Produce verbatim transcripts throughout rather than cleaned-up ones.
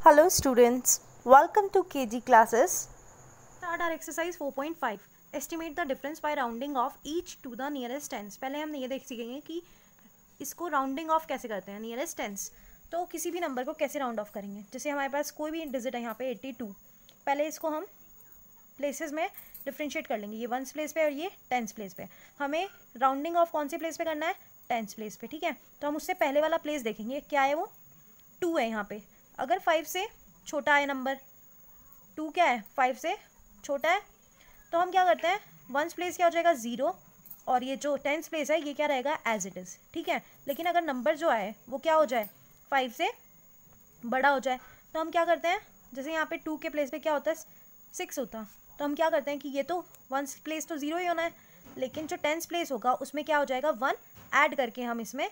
Hello students, welcome to K G classes. Start our exercise four point five. Estimate the difference by rounding off each to the nearest tens. पहले हम ये देख सीखेंगे कि इसको rounding off कैसे करते हैं नियरेस्ट टेंस. तो किसी भी नंबर को कैसे राउंड ऑफ करेंगे. जैसे हमारे पास कोई भी डिजिट है यहाँ पे एट्टी टू. पहले इसको हम प्लेसेस में डिफ्रेंशिएट कर लेंगे. ये वंस प्लेस पे और ये टेंस प्लेस पे. हमें राउंडिंग ऑफ कौन से प्लेस पे करना है, टेंस प्लेस पे. ठीक है, तो हम उससे पहले वाला प्लेस देखेंगे. क्या है वो, टू है यहाँ पे. अगर फाइव से छोटा है नंबर, टू क्या है, फाइव से छोटा है, तो हम क्या करते हैं, वंस प्लेस क्या हो जाएगा, ज़ीरो, और ये जो टेंस प्लेस है ये क्या रहेगा, एज इट इज़. ठीक है, लेकिन अगर नंबर जो है वो क्या हो जाए, फाइव से बड़ा हो जाए, तो हम क्या करते हैं, जैसे यहाँ पे टू के प्लेस पे क्या होता है, सिक्स होता, तो हम क्या करते हैं कि ये तो वंस प्लेस तो ज़ीरो ही होना है, लेकिन जो टेंस प्लेस होगा उसमें क्या हो जाएगा, वन ऐड करके हम इसमें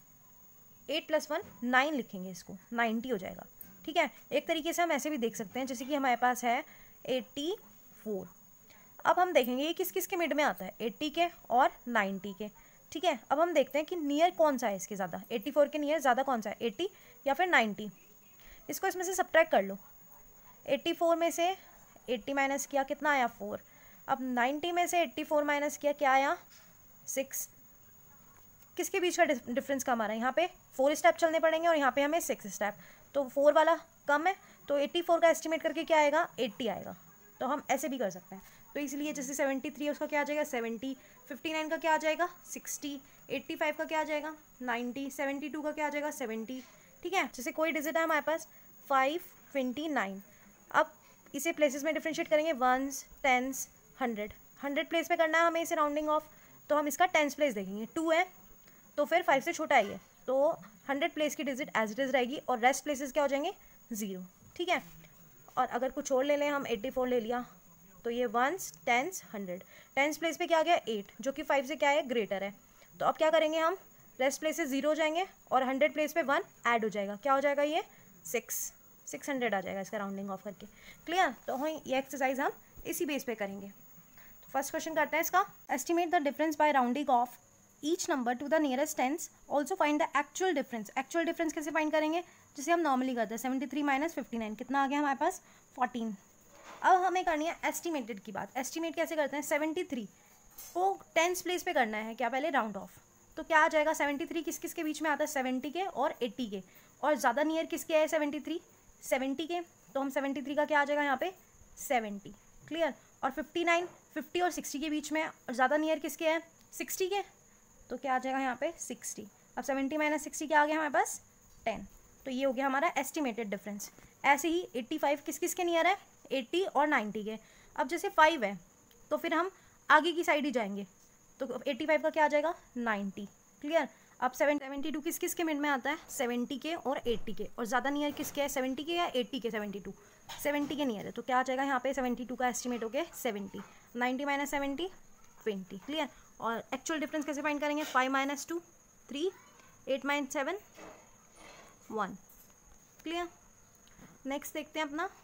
एट प्लस वन नाइन लिखेंगे, इसको नाइन्टी हो जाएगा. ठीक है, एक तरीके से हम ऐसे भी देख सकते हैं, जैसे कि हमारे पास है एट्टी फोर. अब हम देखेंगे ये किस किस के मिड में आता है, एट्टी के और नाइन्टी के. ठीक है, अब हम देखते हैं कि नियर कौन सा है इसके ज़्यादा, एट्टी फोर के नियर ज़्यादा कौन सा है, एट्टी या फिर नाइन्टी. इसको इसमें से सब्ट्रैक्ट कर लो. एट्टी फोर में से एट्टी माइनस किया, कितना आया, फोर. अब नाइन्टी में से एट्टी फोर माइनस किया, क्या आया, सिक्स. किसके बीच का डिफरेंस कम आ रहा है, यहाँ पे फोर स्टेप चलने पड़ेंगे और यहाँ पे हमें सिक्स स्टेप, तो फोर वाला कम है, तो एट्टी फोर का एस्टिमेट करके क्या आएगा, एट्टी आएगा. तो हम ऐसे भी कर सकते हैं. तो इसलिए जैसे सेवेंटी थ्री है उसका क्या आ जाएगा, सेवेंटी. फिफ्टी नाइन का क्या आ जाएगा, सिक्सटी. एट्टी फाइव का क्या आ जाएगा, नाइन्टी. सेवेंटी टू का क्या आ जाएगा, सेवेंटी. ठीक है, जैसे कोई डिजिट है हमारे पास फाइव ट्वेंटी नाइन. अब इसे प्लेसेस में डिफ्रेंशिएट करेंगे, ones, tens, hundred. Hundred place पे करना है हमें इसे राउंडिंग ऑफ, तो हम इसका टेंस प्लेस देखेंगे. टू है तो फिर फाइव से छोटा है ये, तो हंड्रेड प्लेस की डिजिट एज इट इज़ रहेगी और रेस्ट प्लेसेस क्या हो जाएंगे, ज़ीरो. ठीक है, और अगर कुछ और ले लें हम, एट्टी फोर ले लिया, तो ये ones, tens, hundred. Tens place पे क्या आ गया, एट, जो कि फाइव से क्या है, ग्रेटर है. तो अब क्या करेंगे हम, रेस्ट प्लेसेस ज़ीरो हो जाएंगे और हंड्रेड प्लेस पे वन ऐड हो जाएगा. क्या हो जाएगा, ये सिक्स, सिक्स हंड्रेड आ जाएगा इसका राउंडिंग ऑफ करके. क्लियर, तो हम ये एक्सरसाइज हम इसी बेस पे करेंगे. तो फर्स्ट क्वेश्चन करते हैं इसका. Estimate the difference by rounding off each number to the nearest tens. Also find the actual difference. Actual difference कैसे फाइंड करेंगे, जैसे हम नॉर्मली करते हैं, seventy three minus fifty nine, कितना आ गया हमारे पास, फोर्टीन. अब हमें करनी है एस्टिमेटेड की बात. एस्टिमेट कैसे करते हैं, सेवेंटी थ्री को टेंस प्लेस पे करना है, क्या पहले राउंड ऑफ. तो क्या आ जाएगा, सेवेंटी थ्री किस किस के बीच में आता है, सेवेंटी के और एट्टी के, और ज़्यादा नियर किसके है, सेवेंटी थ्री, सेवेंटी के, तो हम सेवेंटी थ्री का क्या आ जाएगा यहाँ पे, सेवेंटी. क्लियर, और फिफ्टी नाइन फिफ्टी और सिक्सटी के बीच में, और ज़्यादा नियर किसके है, सिक्सटी के, तो क्या आ जाएगा यहाँ पे, सिक्सटी. अब सेवेंटी माइनस सिक्सटी क्या आ गया हमारे पास, टेन. तो ये हो गया हमारा एस्टिमेटेड डिफरेंस. ऐसे ही एट्टी फाइव किस किस के नियर है, एट्टी और नाइन्टी के. अब जैसे फाइव है तो फिर हम आगे की साइड ही जाएंगे, तो एट्टी फाइव का क्या आ जाएगा, नाइन्टी. क्लियर. अब सेवन सेवेंटी टू किस किस के मिड में आता है, सेवेंटी के और एट्टी के, और ज़्यादा नियर किसके है, सेवेंटी के या एट्टी के, सेवेंटी टू, सेवेंटी के नियर है, तो क्या आ जाएगा यहाँ पे, सेवेंटी टू का एस्टिमेट हो गया seventy. Ninety minus seventy, twenty. Clear. और एक्चुअल डिफरेंस कैसे फाइंड करेंगे, five minus two, three, eight minus seven, one. Clear. Next देखते हैं अपना,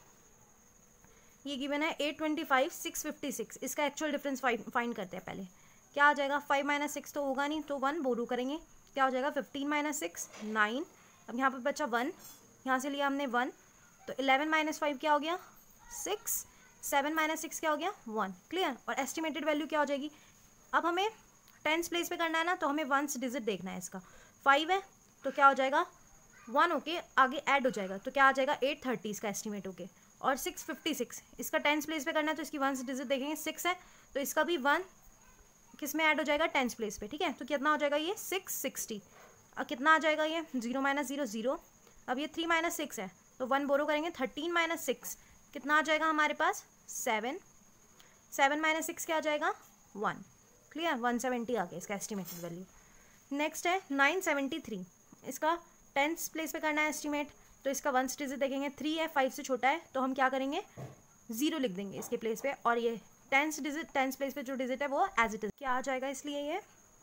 ये गिवन है eight twenty five, six fifty six. इसका एक्चुअल डिफरेंस फाइंड करते हैं पहले. क्या आ जाएगा, फाइव माइनस सिक्स तो होगा नहीं, तो वन बोरो करेंगे. क्या हो जाएगा, फिफ्टीन माइनस सिक्स, नाइन. अब यहाँ पे बचा वन, यहाँ से लिया हमने वन, तो इलेवन माइनस फाइव क्या हो गया, सिक्स. सेवन माइनस सिक्स क्या हो गया, वन. क्लियर. और एस्टिमेटेड वैल्यू क्या हो जाएगी. अब हमें टेंस प्लेस पे करना है ना, तो हमें वंस डिजिट देखना है. इसका फाइव है तो क्या हो जाएगा, वन होके आगे ऐड हो जाएगा, तो क्या आ जाएगा, एट थर्टी इसका एस्टिमेट होके. और सिक्स फिफ्टी सिक्स इसका टेंस प्लेस पे करना है, तो इसकी वंस डिजिट देखेंगे, सिक्स है तो इसका भी वन किस में ऐड हो जाएगा, टेंस प्लेस पे. ठीक है, तो कितना हो जाएगा ये, सिक्स सिक्सटी. और कितना आ जाएगा ये, जीरो माइनस जीरो, जीरो. अब ये थ्री माइनस सिक्स है तो वन बोरो करेंगे, थर्टीन माइनस सिक्स कितना आ जाएगा हमारे पास, सेवन. सेवन माइनस सिक्स क्या आ जाएगा, वन. क्लियर. वन सेवेंटी आ गया इसका एस्टिमेटेड वैल्यू. नेक्स्ट है नाइन सेवेंटी थ्री. इसका टेंस प्लेस पे करना है एस्टिमेट, तो इसका वंस डिजिट देखेंगे, थ्री है, फाइव से छोटा है, तो हम क्या करेंगे, जीरो लिख देंगे इसके प्लेस पे. और ये टेंस डिजिट, टेंस प्लेस पे जो डिजिट है वो एज इट इज क्या आ जाएगा, इसलिए ये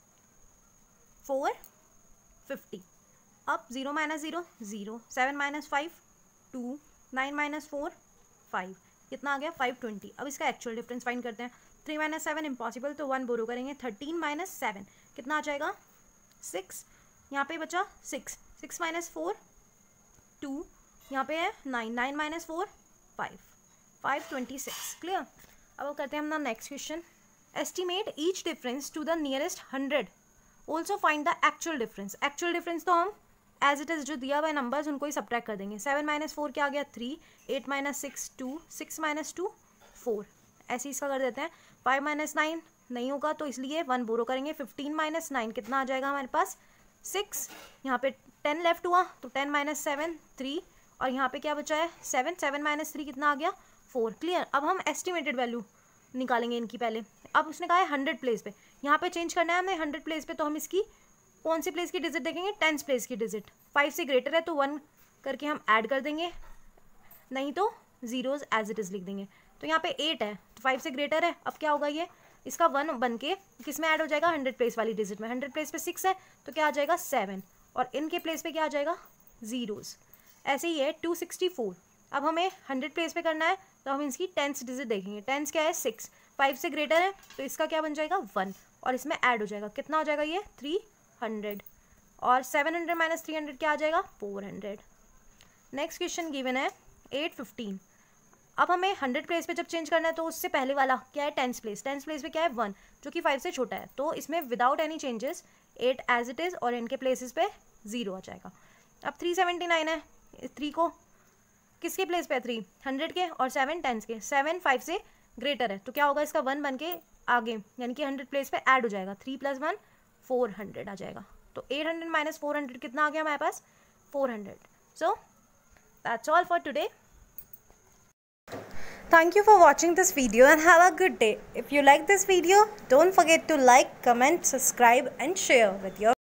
फोर फिफ्टी. अब zero minus zero, zero. Seven minus five, two. Nine minus four, five. कितना आ गया, फाइव ट्वेंटी. अब इसका एक्चुअल डिफरेंस फाइंड करते हैं. थ्री माइनस सेवन इम्पॉसिबल, तो वन बोरो करेंगे, थर्टीन माइनस सेवन कितना आ जाएगा, सिक्स. यहाँ पे बचा six. Six minus four, two. यहाँ पे है nine, nine minus four five, five twenty six. Clear. अब करते हैं हम ना next question. Estimate each difference to the nearest hundred, also find the actual difference. Actual difference तो हम एज इट इज़ जो दिया हुआ है नंबर्स उनको ही सब्ट्रैक्ट कर देंगे। सेवन माइनस फोर क्या आ गया three, eight minus six two, six minus two four, ऐसे इसका कर देते हैं। फाइव माइनस नाइन नहीं होगा तो इसलिए वन बोरो करेंगे। फिफ्टीन माइनस नाइन कितना आ जाएगा हमारे पास सिक्स, यहाँ पे टेन लेफ्ट हुआ तो टेन माइनस सेवन थ्री, और यहाँ पे क्या बचा है सेवन, सेवन माइनस थ्री कितना आ गया फोर। क्लियर। अब हम एस्टिमेटेड वैल्यू निकालेंगे इनकी पहले। अब उसने कहा है हंड्रेड प्लेस पे, यहाँ पे चेंज करना है हमें हंड्रेड प्लेस पे, तो हम इसकी कौन सी प्लेस की डिजिट देखेंगे, टेंस प्लेस की डिजिट। फाइव से ग्रेटर है तो वन करके हम ऐड कर देंगे, नहीं तो जीरोज एज इट इज़ लिख देंगे। तो यहाँ पे एट है तो फाइव से ग्रेटर है, अब क्या होगा ये इसका वन बन के किस में ऐड हो जाएगा, हंड्रेड प्लेस वाली डिजिट में। हंड्रेड प्लेस पे सिक्स है तो क्या आ जाएगा सेवन, और इनके प्लेस पे क्या आ जाएगा जीरोज। ऐसे ही है टू सिक्सटी फोर। अब हमें हंड्रेड प्लेस पे करना है तो हम इसकी टेंस डिजिट देखेंगे। टेंस क्या है सिक्स, फाइव से ग्रेटर है तो इसका क्या बन जाएगा वन, और इसमें ऐड हो जाएगा कितना हो जाएगा ये थ्री हंड्रेड, और seven hundred minus three hundred क्या आ जाएगा four hundred. Next question given है एट फिफ्टीन। अब हमें हंड्रेड प्लेस पे जब चेंज करना है तो उससे पहले वाला क्या है टेंस प्लेस। टेंस प्लेस पे क्या है वन जो कि फाइव से छोटा है, तो इसमें without any changes eight as it is और इनके प्लेसेस पे जीरो आ जाएगा। अब थ्री सेवेंटी नाइन है, थ्री को किसके प्लेस पे है थ्री हंड्रेड के, और सेवन टेंस के। सेवन फाइव से ग्रेटर है तो क्या होगा इसका वन बन के आगे यानी कि हंड्रेड प्लेस पे ऐड हो जाएगा। Three plus one four hundred आ जाएगा। तो eight hundred minus four hundred कितना आ गया हमारे पास four hundred. So that's all for today. Thank you for watching this video and have a good day. If you like this video, don't forget to like, comment, subscribe and share with your